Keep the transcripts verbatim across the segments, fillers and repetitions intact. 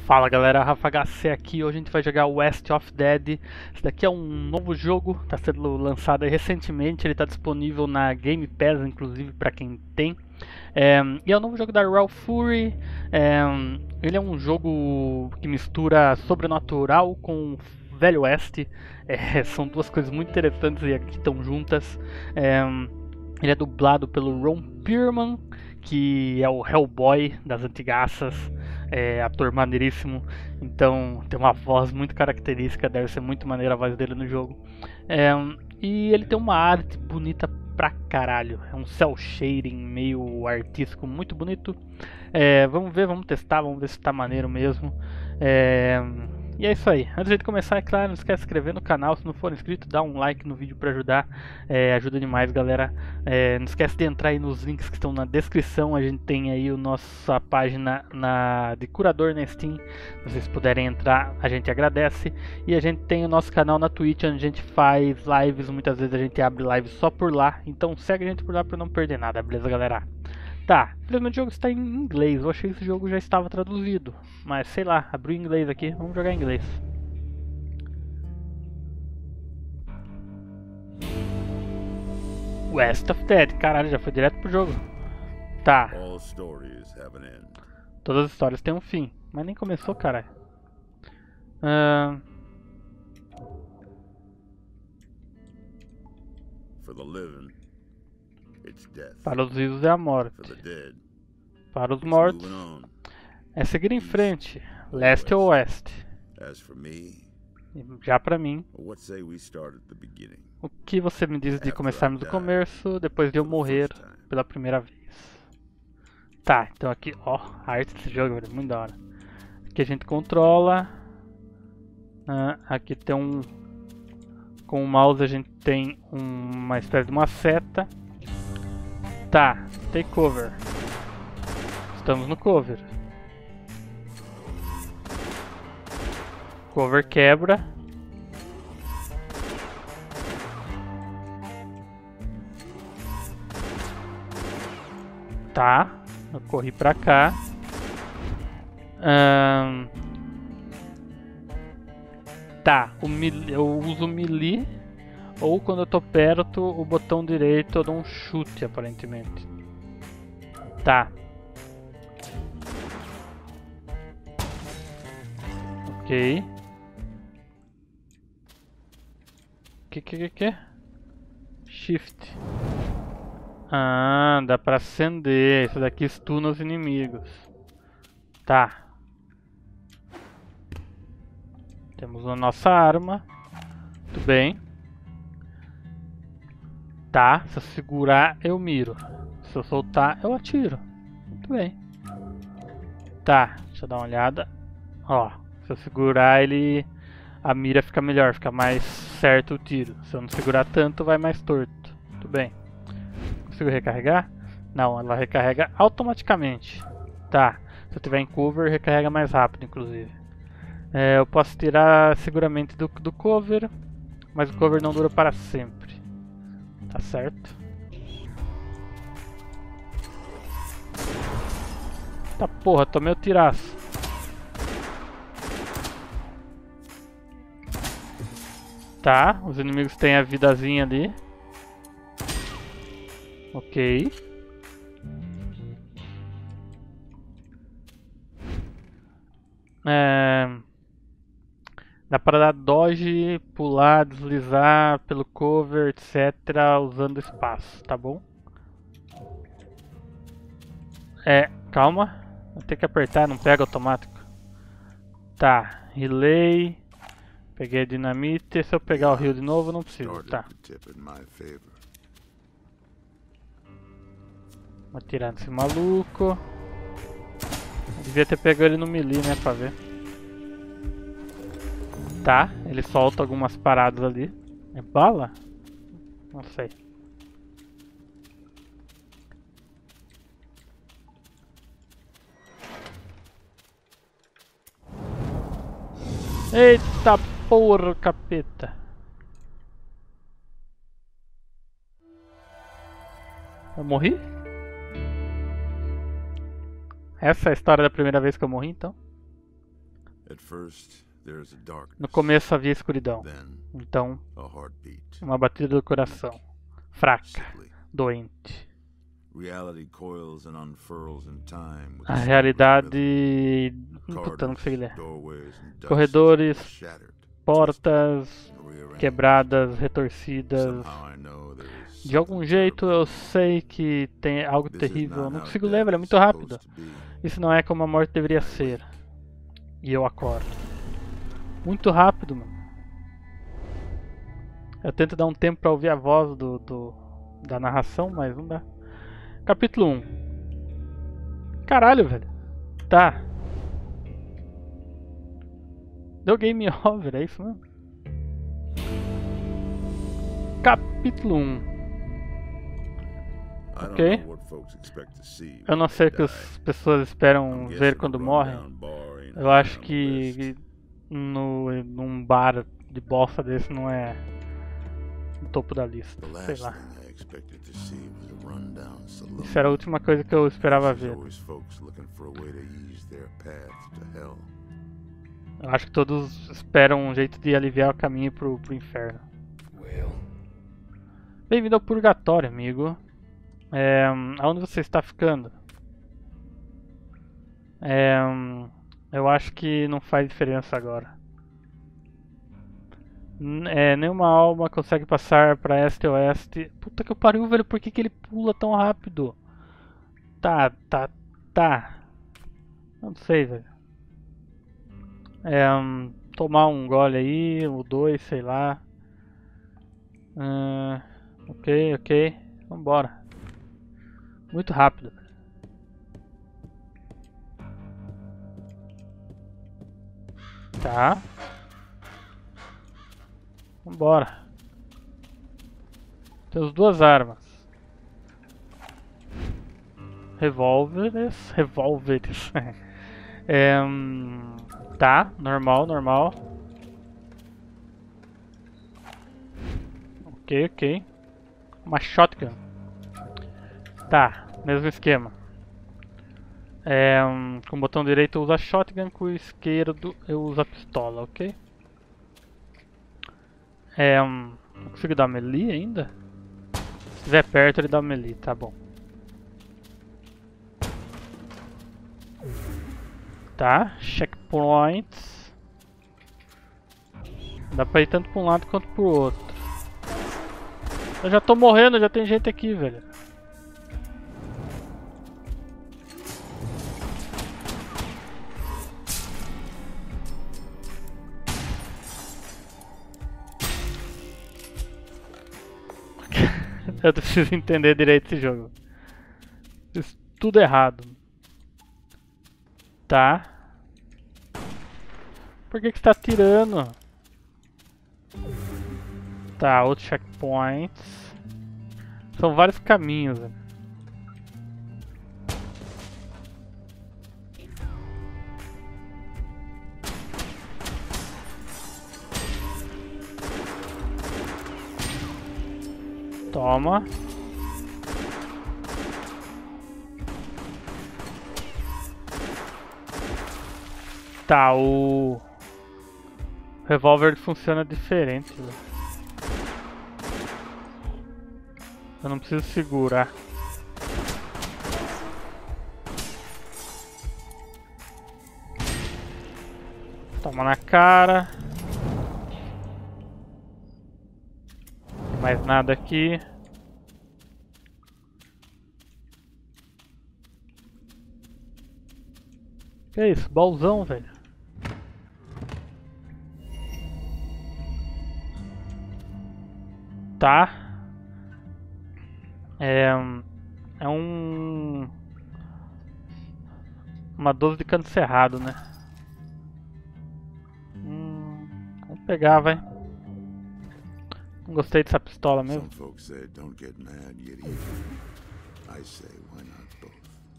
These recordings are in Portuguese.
Fala galera, Rafa H C aqui. Hoje a gente vai jogar West of Dead. Esse daqui é um novo jogo, está sendo lançado aí recentemente. Ele está disponível na Game Pass, inclusive para quem tem. É, e é um novo jogo da Raw Fury. É, ele é um jogo que mistura sobrenatural com Velho Oeste. É, são duas coisas muito interessantes e aqui estão juntas. É, ele é dublado pelo Ron Perlman, que é o Hellboy das antigaças, é ator maneiríssimo, então tem uma voz muito característica, deve ser muito maneira a voz dele no jogo. É, e ele tem uma arte bonita pra caralho, é um cel shading meio artístico, muito bonito. É, vamos ver, vamos testar, vamos ver se tá maneiro mesmo. É, e é isso aí. Antes de começar, é claro, não esquece de se inscrever no canal. Se não for inscrito, dá um like no vídeo para ajudar. É, ajuda demais, galera. É, não esquece de entrar aí nos links que estão na descrição. A gente tem aí a nossa página na, de curador na Steam. Se vocês puderem entrar, a gente agradece. E a gente tem o nosso canal na Twitch, onde a gente faz lives. Muitas vezes a gente abre lives só por lá. Então segue a gente por lá para não perder nada, beleza, galera? Tá, infelizmente o jogo está em inglês. Eu achei que esse jogo já estava traduzido, mas sei lá, abriu em inglês aqui. Vamos jogar em inglês. West of Dead, caralho, já foi direto pro jogo. Tá. Todas as histórias têm um fim, mas nem começou, caralho. Uh... For the living, it's death. Para os vivos é a morte. Para os mortos é seguir em frente, leste ou oeste. Já pra mim, o que você me diz de começarmos do começo, depois de eu morrer pela primeira vez? Tá, então aqui, ó, a arte desse jogo é muito da hora. Aqui a gente controla. Ah, aqui tem um... Com o mouse a gente tem uma espécie de uma seta. Tá, take cover. Estamos no cover. Cover quebra. Tá, eu corri pra cá. Hum, tá, o melee, eu uso o melee. Ou quando eu tô perto, o botão direito eu dou um chute, aparentemente. Tá. Ok. Que que que que? Shift. Ah, dá pra acender. Isso daqui stuna os inimigos. Tá. Temos a nossa arma. Muito bem. Tá, se eu segurar eu miro. Se eu soltar eu atiro. Muito bem. Tá, deixa eu dar uma olhada. Ó, se eu segurar ele... A mira fica melhor, fica mais certo o tiro. Se eu não segurar tanto vai mais torto. Muito bem. Consigo recarregar? Não, ela recarrega automaticamente. Tá, se eu tiver em cover recarrega mais rápido inclusive. É, eu posso tirar seguramente do, do cover. Mas o cover não dura para sempre. Tá certo. Tá porra, tomei o tiraço. Tá, os inimigos têm a vidazinha ali. Ok. É... Dá pra dar dodge, pular, deslizar pelo cover, etcétera. Usando espaço, tá bom? É, calma. Vou ter que apertar, não pega automático. Tá, relay. Peguei a dinamite. Se eu pegar o rio de novo, não preciso. Tá. Vou atirar nesse maluco. Eu devia ter pegado ele no melee, né, pra ver. Tá, ele solta algumas paradas ali. É bala? Não sei. Eita porra, capeta. Eu morri? Essa é a história da primeira vez que eu morri, então? At first, there is a darkness, No começo havia escuridão. then Então, a heartbeat. uma batida do coração. Fraca. Sickly. Doente. Reality coils and unfurls in time with A a realidade... Corridors, Puta, não consegui ler. doorways, and ducts Corredores, shattered, portas rearranged. quebradas, retorcidas. Somehow I know there is De algum something jeito terrible. eu sei que tem algo This is terrível. Eu not não how consigo death ler, velho, é is muito rápido. supposed to be. Isso não é como a morte deveria ser. E eu acordo. Muito rápido, mano. Eu tento dar um tempo pra ouvir a voz do, do da narração, mas não dá. Capítulo um. Caralho, velho. Tá. Deu game over, é isso mesmo? Capítulo um. I don't Ok. know what folks expect to see Eu não when sei o they que die. as pessoas esperam I'm ver guessing quando a morrem. rundown bar ain't Eu high acho on the que list. no, num bar de bosta desse não é no topo da lista. The Sei last lá. thing I expected to see was a rundown saloon. Isso era a última coisa que eu esperava There's ver. always folks looking for a way to ease their path to hell. Eu acho que todos esperam um jeito de aliviar o caminho pro, pro inferno. Bem-vindo ao purgatório, amigo. É, aonde você está ficando? É, eu acho que não faz diferença agora. N- É, nenhuma alma consegue passar pra este e oeste. Puta que pariu, velho. Por que, que ele pula tão rápido? Tá, tá, tá. Não sei, velho. É, hum, tomar um gole aí, ou dois, sei lá. Ah, ok, ok. Vambora. Muito rápido. Tá. Vambora. Temos duas armas. Revólveres. Revólveres. É, hum, tá, normal, normal. Ok, ok. Uma shotgun. Tá, mesmo esquema. É, hum, com o botão direito eu uso a shotgun, com o esquerdo eu uso a pistola, ok? É, hum, não consigo dar melee ainda? Se estiver perto ele dá melee, tá bom. Tá, checkpoints. Dá pra ir tanto pra um lado quanto pro outro. Eu já tô morrendo, já tem gente aqui, velho. Eu preciso entender direito esse jogo. Fiz tudo errado. Tá. Por que que você tá atirando? Tá, outro checkpoints. São vários caminhos, velho. Toma. Tá, o revólver funciona diferente, velho. Eu não preciso segurar. Toma na cara. Tem mais nada aqui. Que é isso? Baúzão, velho. Tá. É, é um... Uma doze de cano cerrado, né? Hum, vamos pegar, vai. Não gostei dessa pistola mesmo. Some folks say don't get mad, get even. I say why not both?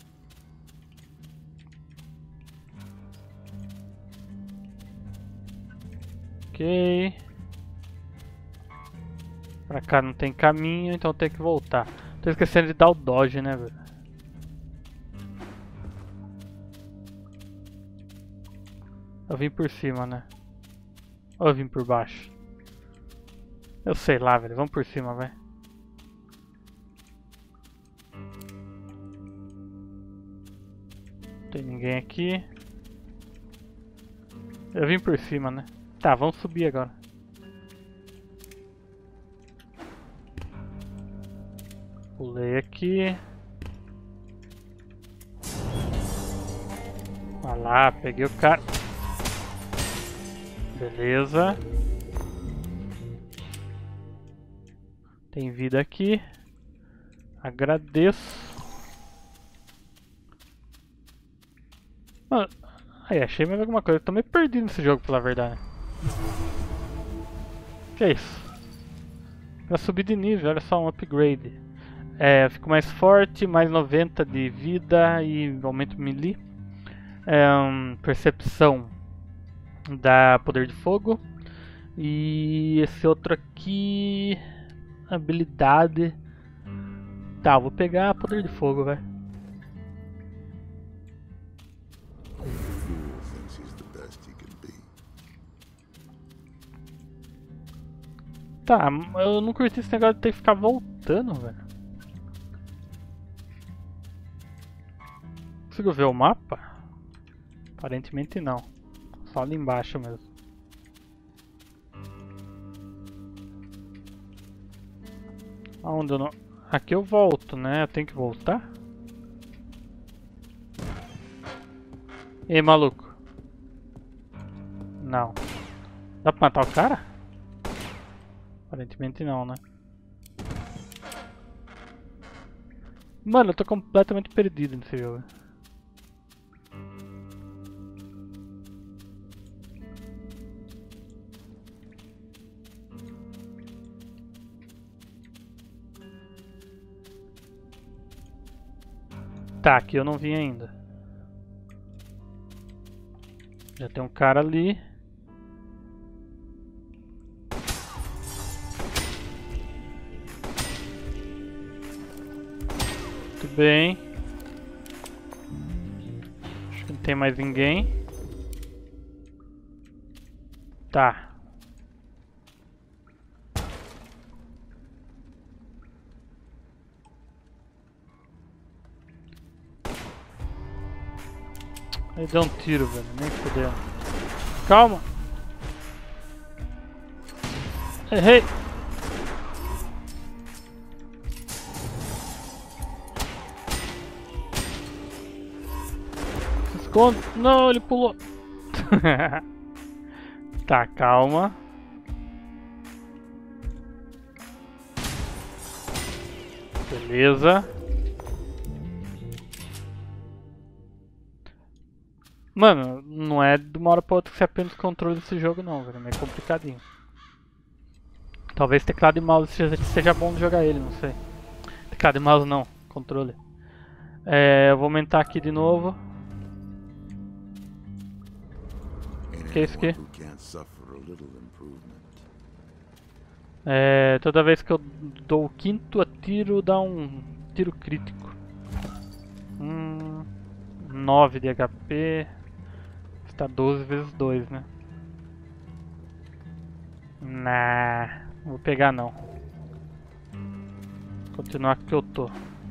Ok. Pra cá não tem caminho, então tem que voltar. Tô esquecendo de dar o dodge, né, velho? Eu vim por cima, né? Ou eu vim por baixo? Eu sei lá, velho. Vamos por cima, vai. Não tem ninguém aqui. Eu vim por cima, né? Tá, vamos subir agora. Pulei aqui. Olha lá, peguei o cara. Beleza. Tem vida aqui. Agradeço. Mano, aí, achei mais alguma coisa. Eu tô meio perdido nesse jogo, pela verdade. Que é isso? Pra subir de nível, olha só, um upgrade. É, eu fico mais forte, mais noventa de vida e aumento melee. É, um, percepção dá poder de fogo. E esse outro aqui, habilidade. Tá, vou pegar poder de fogo, velho. Tá, eu não curti esse negócio de ter que ficar voltando, velho. Consigo ver o mapa? Aparentemente não. Só ali embaixo mesmo. Aonde eu não... Aqui eu volto, né? Eu tenho que voltar? E aí, maluco? Não. Dá pra matar o cara? Aparentemente não, né? Mano, eu tô completamente perdido nesse jogo. Tá, aqui eu não vim ainda. Já tem um cara ali. Muito bem. Acho que não tem mais ninguém. Tá. Ele deu um tiro, velho. Nem fodeu. Calma. Errei. Se esconde. Não, ele pulou. Tá, calma. Beleza. Mano, não é de uma hora pra outra que você aprende os controles desse jogo não, velho. É meio complicadinho. Talvez teclado e mouse seja, seja bom de jogar ele, não sei. Teclado e mouse não, controle. É, eu vou aumentar aqui de novo. O que é isso aqui? É, toda vez que eu dou o quinto atiro, dá um tiro crítico. Hum, nove de H P. Está doze vezes dois, né? Nah, não vou pegar não. Continuar que eu tô.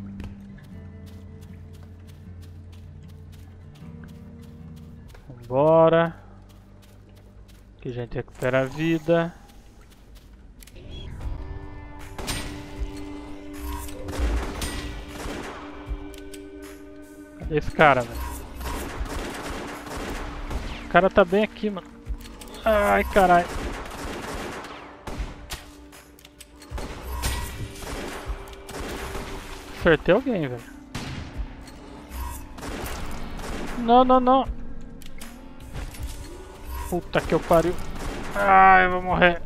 Vambora. Aqui a gente recupera a vida. Cadê esse cara, velho? O cara tá bem aqui, mano. Ai, caralho. Acertei alguém, velho. Não, não, não. Puta que eu pariu. Ai, eu vou morrer.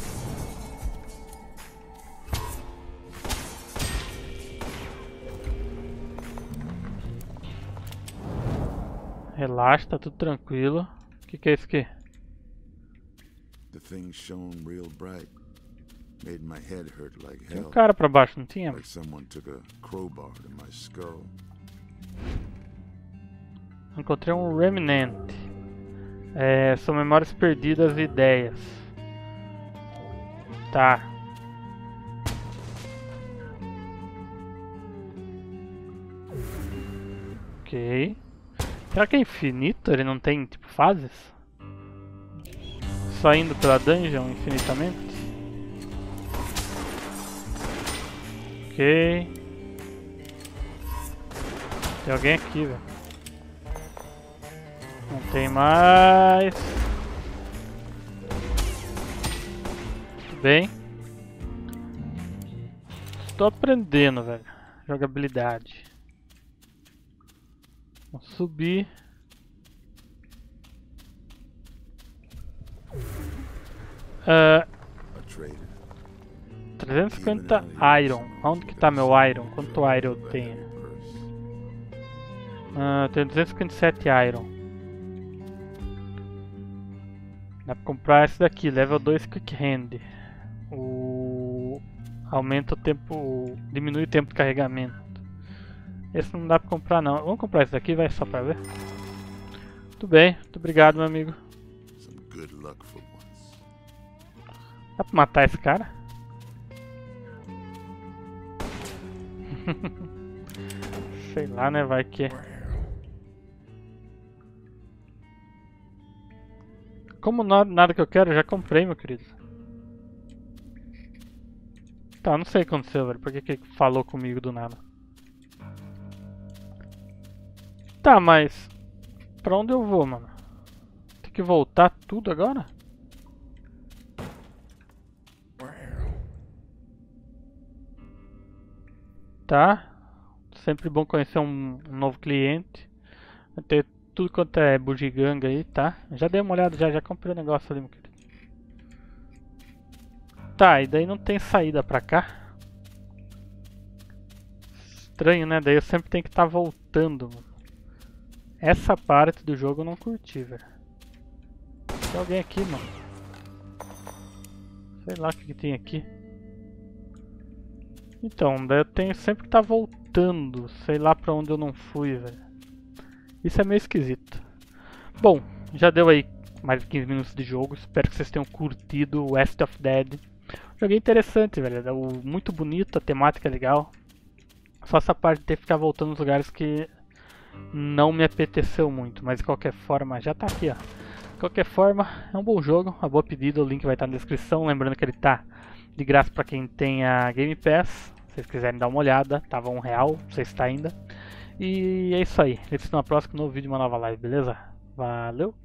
Relaxa, tá tudo tranquilo. O que, que é isso aqui? The thing shone real bright. Made my head hurt like Tinha hell. um cara pra baixo, não tinha? Like someone took a crowbar to my skull. Encontrei um remnant. É, são memórias perdidas e ideias. Tá. Ok. Será que é infinito? Ele não tem, tipo, fases? Só indo pela dungeon infinitamente? Ok. Tem alguém aqui, velho. Não tem mais. Tudo bem. Estou aprendendo, velho. Jogabilidade. Vamos subir. Uh, trezentos e cinquenta Iron. Onde que tá meu Iron? Quanto Iron eu tenho? Uh, tenho duzentos e cinquenta e sete Iron. Dá pra comprar esse daqui, level dois Quick Hand. O... Aumenta o tempo... Diminui o tempo de carregamento. Esse não dá pra comprar não. Vamos comprar esse daqui, vai, só pra ver. Muito bem, muito obrigado, meu amigo. Dá pra matar esse cara? Sei lá, né, vai que... Como nada que eu quero, eu já comprei, meu querido. Tá, não sei o que aconteceu, velho. Por que que ele falou comigo do nada? Tá, mas... Pra onde eu vou, mano? Tem que voltar tudo agora? Tá. Sempre bom conhecer um, um novo cliente. Vai ter tudo quanto é bugiganga aí, tá? Já dei uma olhada, já, já comprei o negócio ali, meu querido. Tá, e daí não tem saída pra cá. Estranho, né? Daí eu sempre tenho que estar tá voltando, mano. Essa parte do jogo eu não curti, velho. Tem alguém aqui, mano. Sei lá o que, que tem aqui. Então, daí eu tenho sempre que estar tá voltando. Sei lá pra onde eu não fui, velho. Isso é meio esquisito. Bom, já deu aí mais de quinze minutos de jogo. Espero que vocês tenham curtido o West of Dead. Joguei interessante, velho. É muito bonito, a temática é legal. Só essa parte de ter que ficar voltando nos lugares que não me apeteceu muito. Mas de qualquer forma, já tá aqui, ó. De qualquer forma, é um bom jogo, uma boa pedida. O link vai estar na descrição. Lembrando que ele tá de graça para quem tem a Game Pass. Se vocês quiserem dar uma olhada, tava um real, não sei se tá ainda. E é isso aí. Vejo vocês na próxima, novo vídeo, uma nova live, beleza? Valeu!